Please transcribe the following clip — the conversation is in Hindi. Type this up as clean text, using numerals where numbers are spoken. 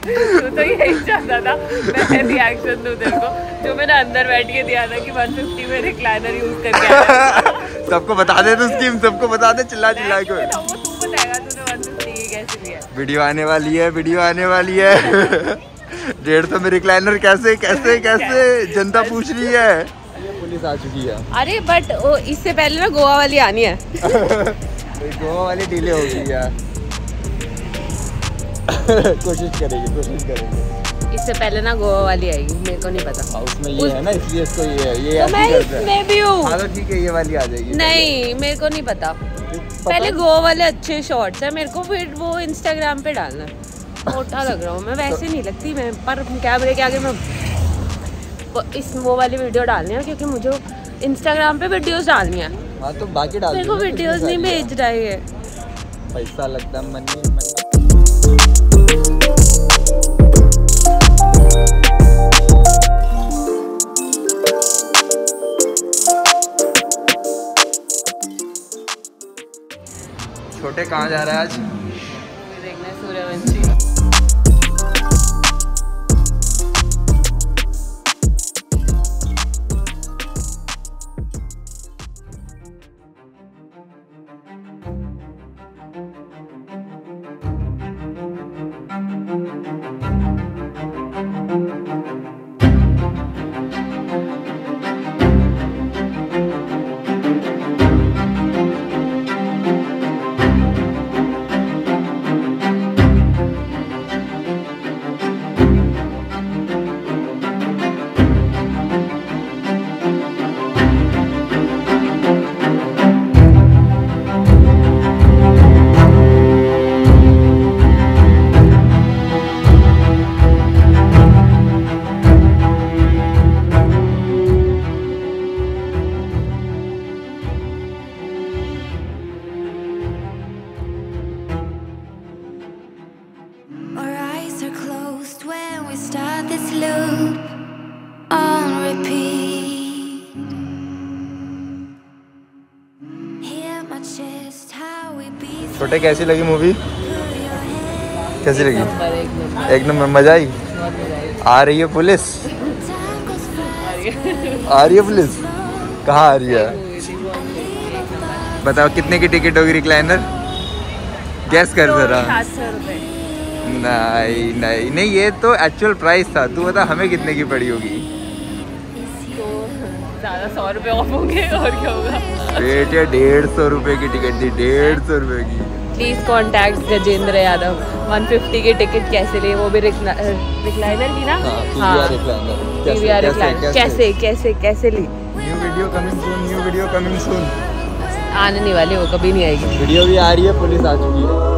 तू तो यही चाहता था मैं रिएक्शन दूं तेरे को, जो मैंने अंदर बैठ के दिया था कि 150 में रिक्लाइनर यूज करके आया। सबको बता दे तो स्कीम, सबको बता दे चिल्ला चिल्ला के। वो तू बताएगा तूने 150 की कैसे लिया। वीडियो आने वाली है, वीडियो आने वाली है। 150 में रिक्लाइनर कैसे कैसे कैसे जनता पूछ रही है। पुलिस आ चुकी है। अरे बट इससे पहले ना गोवा वाली आनी है। गोवा वाली डिले हो गई है। कोशिश करेंगे। इससे पहले ना गोवा वाली आएगी, मेरे को नहीं पता। उसमें ये है ना, इसलिए इसको ये तो मैं इसमें भी हूँ। हाँ तो ठीक है, ये वाली आ जाएगी। नहीं मेरे को नहीं पता। पहले गोवा वाले अच्छे शॉर्ट्स है, मेरे को फिर वो इंस्टाग्राम पे डालना। मोटा लग रहा हूँ मैं, वैसे नहीं लगती मैं, पर कैमरे के आगे मैं वो वाली वीडियो डालनी है, क्योंकि मुझे इंस्टाग्राम पे वीडियोस डालनी है। हाँ तो बाकी डाल। मेरे को वीडियोस नहीं भेज रहा है, पैसा लगता है मनी। छोटे कहाँ जा रहा है आज? देखना है सूर्यवंशी। छोटे कैसी लगी मूवी? कैसी लगी? एक नंबर। मजा आई? आ रही है पुलिस? आ रही है पुलिस? कहाँ आ रही है? बताओ कितने की टिकट होगी रिक्लाइनर? गैस कर जरा। 700 रुपए। नहीं नहीं नहीं, ये तो एक्चुअल प्राइस था। तू बता हमें कितने की पड़ी होगी? तो ज़्यादा 100 रुपए ऑफ होंगे और क्या होगा। बेटे 150 रुपए की टिकट थी, 150 रुपए की। Please contact Gajendra Yadav. 150 की टिकट कैसे ली? वो भी रिक्लाइनर की ना? हाँ PVR रिक्लाइनर। कैसे कैसे कैसे ली? New video coming soon, new video coming soon. आने नहीं वाली, वो कभी नहीं आएगी। वीडियो भी आ रही है, पुलिस आ चुकी है।